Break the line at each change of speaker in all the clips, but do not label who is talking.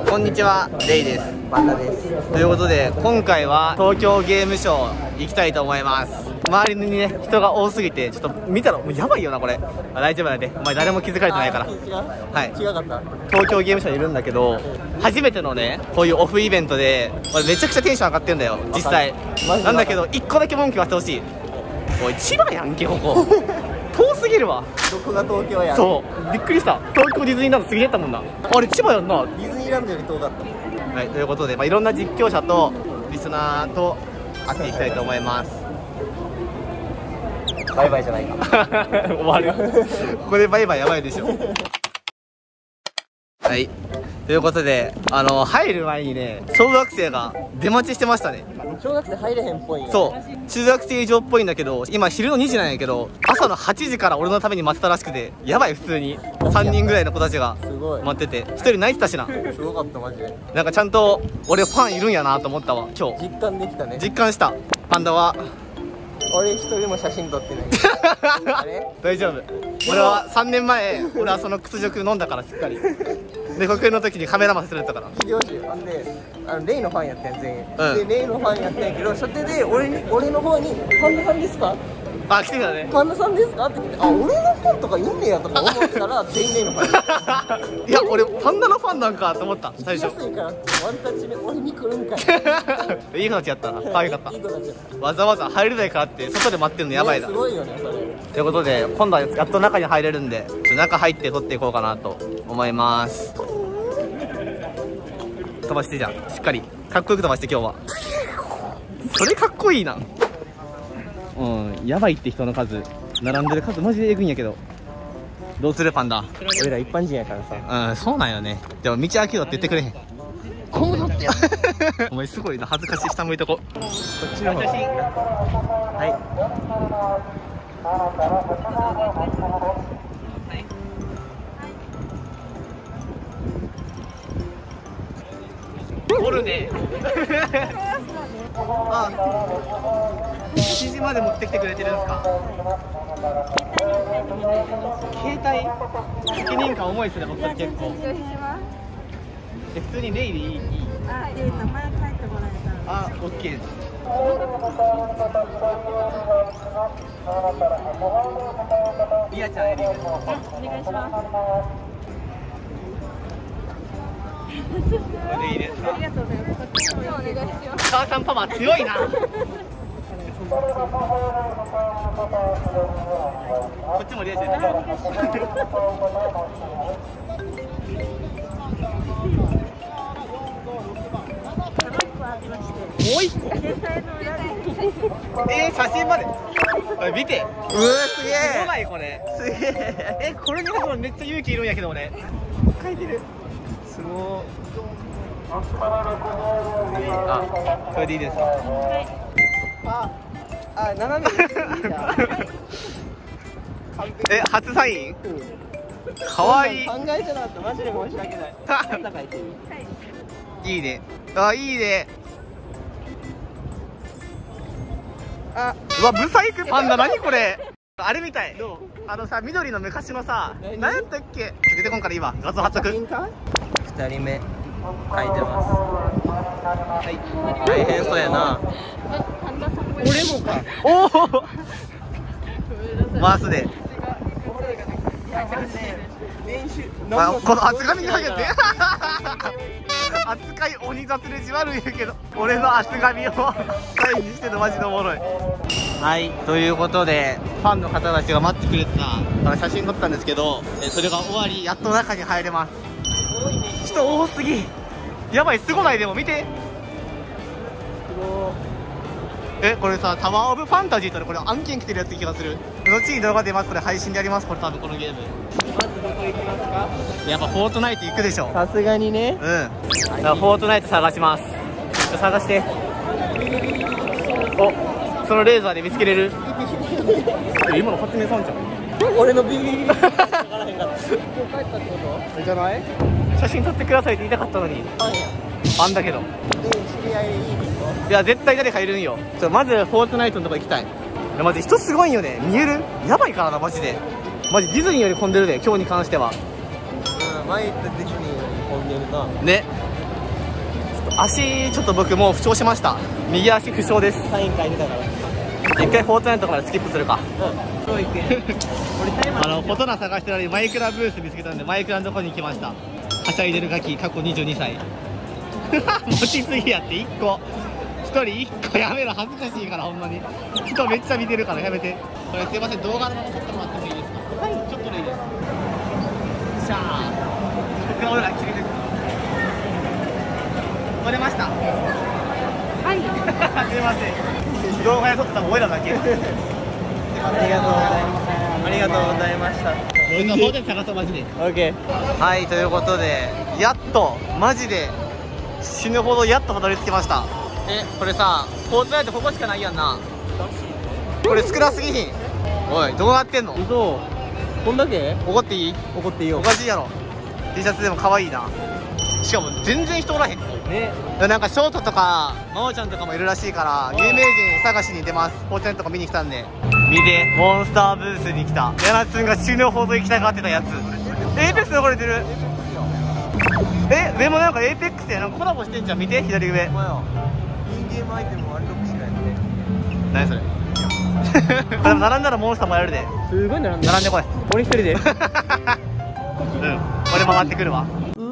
こんにちは、レイです。
バンダです。
ということで、今回は東京ゲームショウ行きたいと思います。周りにね、人が多すぎて、ちょっと見たらもうやばいよな、これ。大丈夫だね。お前誰も気づかれてないから。
違う？
はい。
違かった。
東京ゲームショウにいるんだけど、初めてのね、こういうオフイベントで、俺めちゃくちゃテンション上がってんだよ、実際。なんだけど、1個だけ文句言わせてほしい。おい、千葉やんけ、ここ。遠すぎるわ。
どこが東京やん。
そうびっくりした。東京ディズニーランド過ぎてったもんな。あれ千葉やんな。
ディズニーランドより遠かった。
はい、ということで、いろんな実況者とリスナーと会っていきたいと思います。
バイバイじゃないか。
終わる。ここでバイバイやばいでしょ。はい、ということで、入る前にね、小学生が出待ちしてましたね。
小学生入れへんっぽいよ。
そう中学生以上っぽいんだけど、今昼の2時なんやけど、朝の8時から俺のために待ってたらしくて、やばい。普通に3人ぐらいの子たちが
すごい
待ってて、1人泣いてたしな。
すごかったマジで。
なんかちゃんと俺ファンいるんやなと思ったわ。今日
実感できたね。
実感した。パンダは
俺一人も写真撮ってない。あれ
大丈夫。俺は3年前、俺はその屈辱飲んだから、しっかり。で、国演の時にカメラマンするったから。
秀吉ほんでレイのファンやったん全員、
うん
でレイのファンやったんやけど、初手で俺の方に「パンダさんですか？
あ、来てたね。
パンダさんですか？」って聞いて「あ、俺のファンとかいんねや」とか思ったら全員レイのファン。
いや、俺パンダのファンなんかと思った最初。
安いからワンタッチ目俺に来るんかい。
いい子たちやったな。可愛かった
いい。子たちやった。
わざわざ入れないからって外で待ってるのやばいな。
すごいよねそれ。
ということで、今度はやっと中に入れるんで、中入って撮っていこうかなと思います。飛ばしてじゃん、しっかりかっこよく飛ばして今日は。それかっこいいな。うん、やばいって人の数、並んでる数マジでエグいんやけど。どうするパンダ。
俺ら一般人やからさ。
うん、そうなんよね。でも道開けろって言ってくれへん。
こうなってよ。
お前すごいな、恥ずかしい。下向いとこ。
こっちの方。はい。
おるね。あ、7時まで持ってきてくれてるんですか。携帯責任感重いですね、僕結構。普通にレイでいい。
あ、名前書いてもらえたら。
あ、オッケーです。リアちゃんエリーです。
お願いします。
これでいいですか。
ありがとうございます。こっちもお願いします。
母さんパパ強いな。こっちもリアちゃん。もう一個。写真まで。見て。
うわすげ
すご
え。
ないこれ。
すげえ。
これに書くのめっちゃ勇気いるんやけど俺。
書いてる。すご
あ、これでいいですか。
あ、斜めにいいじゃん。
初サイン。かわいい。
考えてなかった。マジで申し訳ない。なんだ書いてる。
いいね。あ、いいね。
あ、
うわ、ブサイクパンダ、何これ。あれみたい。さ、緑の昔のさ、何やったっけ。出てこんからいいわ。画像貼っとく。
2人目書いてます。
はい。
大変そうやな。俺もか。
おお。回すで。この厚紙にかけて。扱い鬼雑でじわるんやけど、俺の厚紙をサインにしてるのマジでおもろい。はい、ということでファンの方たちが待ってくれてた写真撮ったんですけど、それが終わり、やっと中に入れます。人多すぎ。やばい、すごない。でも見て。これさ、タワーオブファンタジーとこれ案件来てるやつ気がする。後に動画出ます。これ配信でやります。これ多分このゲーム。
まずどこ行きますか。
やっぱフォートナイト行くでしょ。
さすがにね。
うん。だからフォートナイト探します。探して。お、そのレーザーで見つけれる。今の発明さんじゃん。
俺のビビビビ。わからへんかった。今日帰ったってこと？
じゃない？写真撮ってくださいって言いたかったのに。あんだけど。
で、知り合いでいいですか？
いや、絶対誰かいるんよ。まずフォートナイトのとこ行きたい。マジ人すごいよね。見える？やばいからなマジで。マジディズニーより混んでるで、今日に関しては。
うん、前行ったディズニーより混んでるな。
ね。 足ちょっと僕もう負傷しました。右足負傷です。
サイン書いてたから。
一回フォートナイトからスキップするか。
そう言って。俺タイマー。
フォトナ探してる間にマイクラブース見つけたんで、マイクラのとこに来ました。はしゃいでるガキ、過去22歳。持ちすぎやって1個。1人1個やめろ、恥ずかしいからほんまに。人めっちゃ見てるからやめて。これすいません、動画のまま撮ってもらってもいいですか？はい、ちょっとでいいです。しゃあ。僕が俺ら切れてる。撮れました。
はい。
すいません。動画で撮ってたの俺らだけ。
ありがとうございます。ありがとうございました。
俺の方で探そうマジで。
オッケー。
はい、ということでやっとマジで死ぬほどやっとたどり着きました。これさ、フォートナイトここしかないやんな。これ少なすぎひん。おい、どうなってんの？
嘘。こんだけ？
怒っていい？
怒っていいよ。
おかしいやろ。 T シャツでも可愛いな。しかも全然人おらへん
ね。
なんかショートとか真央ちゃんとかもいるらしいから有名人探しに出ます。フォートナイトとか見に来たんで。見て、モンスターブースに来たヤナツンが死ぬほど行きたがってたやつ。エイペックス汚れてる。でもなんかエイペックスやなんかコラボしてんじゃん。見て左上。インゲームアイテム割り得しないって何それ。でも並んだらモンスターもやるで。
すごい並んでる。
並んでこい。
俺一人で。
うん、俺回ってくるわ。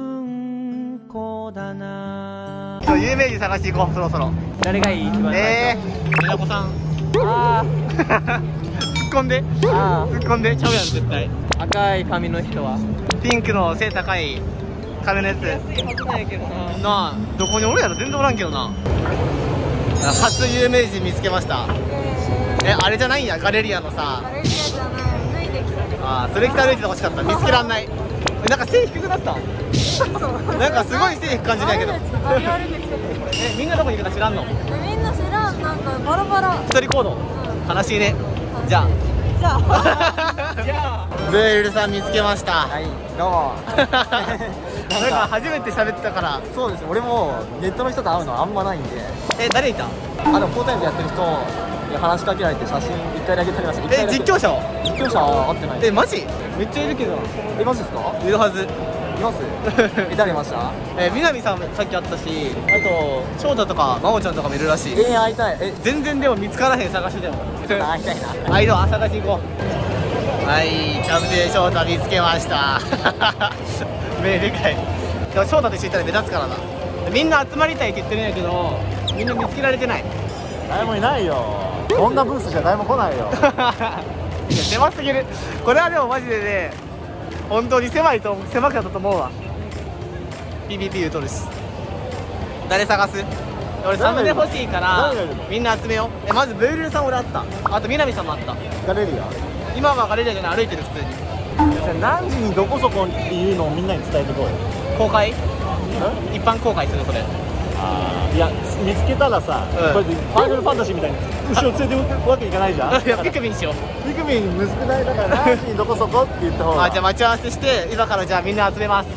だな。
有名人探していこう、そろそろ。
誰がいい？一番最初。
みなこさん。
あ
突っ込んで。突っ込んで。ちゃうやん絶対。
赤い髪の人は？
ピンクの背高い髪のやつ。
ないけどな。
なあ、どこにおるやろ全然おらんけどな。初有名人見つけました。あれじゃないんや、ガレリアのさ。
ガレリアじゃない、脱いできた。
ああ、それ着て歩いててほしかった。見つけらんない。なんか背低くなった。なんかすごい背低く感じないけど。みんなどこにいるか知らんの？
みんな知らん、なんかバラバラ。
一人行動。悲しいね。じゃあ。
じゃあ。
じゃあ。
ブールさん見つけました。
はい、どうも。
なんか初めて喋ったから。
そうです。俺もネットの人と会うのあんまないんで。
誰いた？
でもフォートナイトやってる人に話しかけられて写真1回だけ撮りました。
実況者は？
実況者は会ってない。
マジ？めっちゃいるけど。
マジですか？
いるはず。
います？誰いました？
南さんさっき会ったし、あと翔太とか真央ちゃんとかもいるらしい。
会いたい。
全然でも見つからへん。探してても
会いたいな。
はい、どう探しに行こう。はい、キャプテン翔太見つけました。目でかい。でも翔太と一緒にいったら目立つからな。みんな集まりたいって言ってるんやけど、みんな見つけられてない。
誰もいないよ。こんなブースじゃ誰も来ないよ。
いや狭すぎる。これはでもマジでね、本当に狭くなったと思うわ。 PVP 取るし。誰探す？俺サムネ欲しいからみんな集めよう。まずブールさん俺あった。あと南さんもあった。
ガレリア？
今はガレリアじゃない、歩いてる普通に。
何時にどこそこっていうのをみんなに伝えてこい。
公開？一般公開するそれ。
いや、見つけたらさ、これでファイナルファンタジーみたいに後ろ連れていくわけいかないじゃん。
いや、ピクミンしよう。
ピクミンむずくない？だから何時にどこそこって言った方が。
じゃあ待ち合わせして今からじゃあみんな集めます。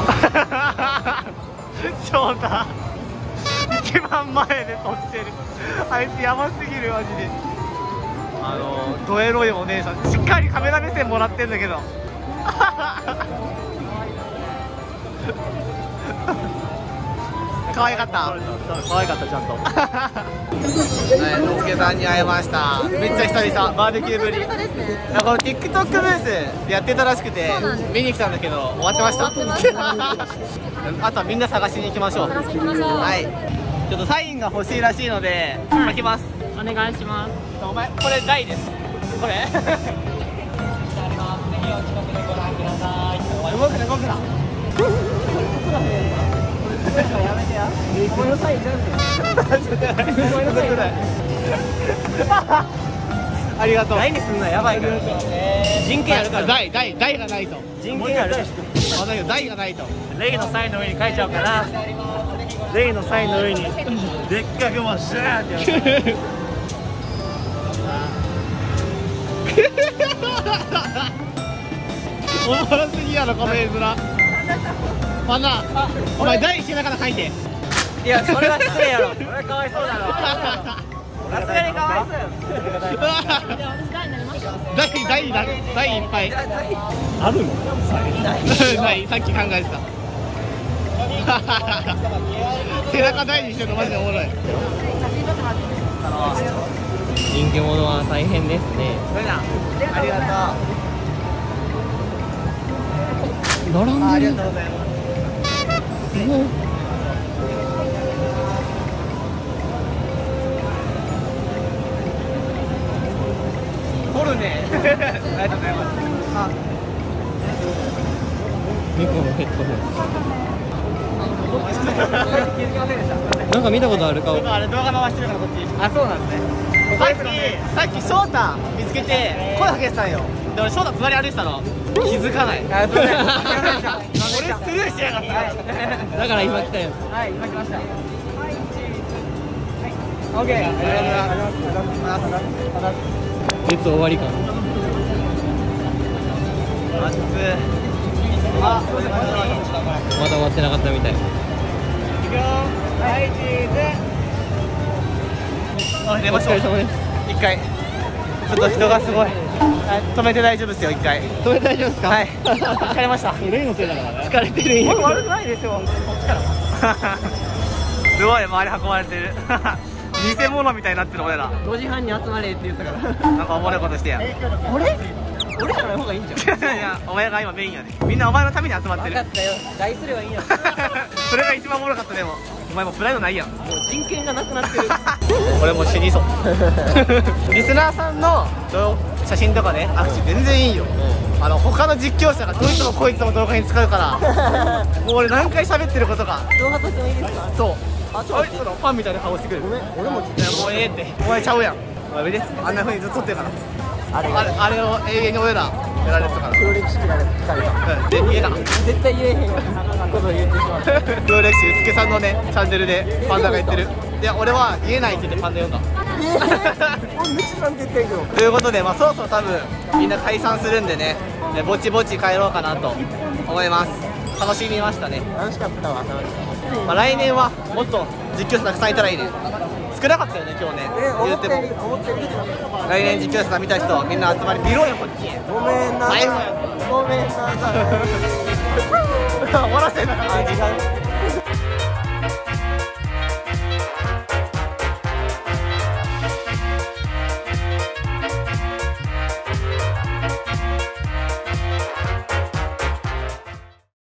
翔太一番前で撮ってる。あいつやばすぎるマジで。ドエロいお姉さん、しっかりカメラ目線もらってんだけど。可愛かった。
可愛かったちゃんと。
はい、のすけさんに会えました。めっちゃ久々、バーベキューぶり。この TikTok ブースやってたらしくて見に来たんだけど終わってました。あとはみんな探しに行きましょう。はい、ちょっとサインが欲しいらしいので書きます。
お願いします。
お前これ大です。これ動くな動くな。やめてや。ごめんなさい。ありがとう。
大にすんのやばいから。
人権あるから。大がないと。
人権ある。
大がないと。
レイのサインの上に書いちゃおうかな。レイのサインの上にでっかくもうシャーってやる。
おもろすぎやろこの絵面。あんな、お前大してながら書いて。
いや、それは失礼やろ。それはかわいそうだろ。さすがにかわいそうやろ。大いっぱい
あるの？
ない、さっき考えてた。 背中大にしてるのマジでおもろい。
人気者は大変ですね。
それじゃありがとう。
並んでる。
ありがとうございます。
すごい。
掘るね。ありがとうございます。
猫のヘッドホン。なんか見たことある顔。
あれ動画回してるからこっち。あ、そうなんですね。さっき翔太見つけて声かけてたんよ。で俺翔太隣歩いてたの気づかない。あ、そうだ。俺スルーしてやがった。
だから今来たよ。
はい、今来ました。オッケー。ありがとうございます。
列終わりか。
あ、
まだ終わってなかったみたい。
いくよ。はい、チーズ。あ、出ましょう。一回。ちょっと人がすごい。止めて大丈夫ですよ、一回。
止めて大丈夫ですか。
はい。疲れました。
レイのせいだからね。疲れてるんや。
悪くないですよ。こっちから。すごい周り運ばれてる。偽物みたいになってる俺ら。
5時半に集まれって言ったから。
なんかおもろいことしてや。
俺じゃない方がいいんじゃん。
いや、お前が今メインやで。みんなお前のために集まってる。
分かったよ。大すればいいんや。
それが一番おもろかった。でもお前もプライドないやん。
もう人権がなくなってる。
俺もう死にそう。リスナーさんの写真とかね、握手全然いいよ。他の実況者がどいつもこいつも動画に使うから、もう俺何回喋ってることか。
動画撮ってもいいですか。
そう、
あ、
こいつのファンみたいな顔してくる。
ごめん、俺も。
いやもうええって、お前ちゃうやん。お前見て、あんな風にずっと撮ってるから。あれを永遠に俺らやられてたから。
黒歴史聞かれた。
で、言えな。
絶対言えへんことを言ってしまった。
黒歴史うつけさんのねチャンネルでパンダが言ってる。で、俺は言えないって言ってパンダ読んだ。
俺めっちゃなんて言ったけど。
ということで、そろそろ多分みんな解散するんでね、ぼちぼち帰ろうかなと思います。楽しみましたね。
楽しかったわ。
来年はもっと実況者たくさんいたらいいね。少なかったよね今日ね。言っても来年実況者さん見た人みんな集まり見ろよこっち。
ごめんなさい。
最後や。
ごめんなさい。
終わらせな。
時間。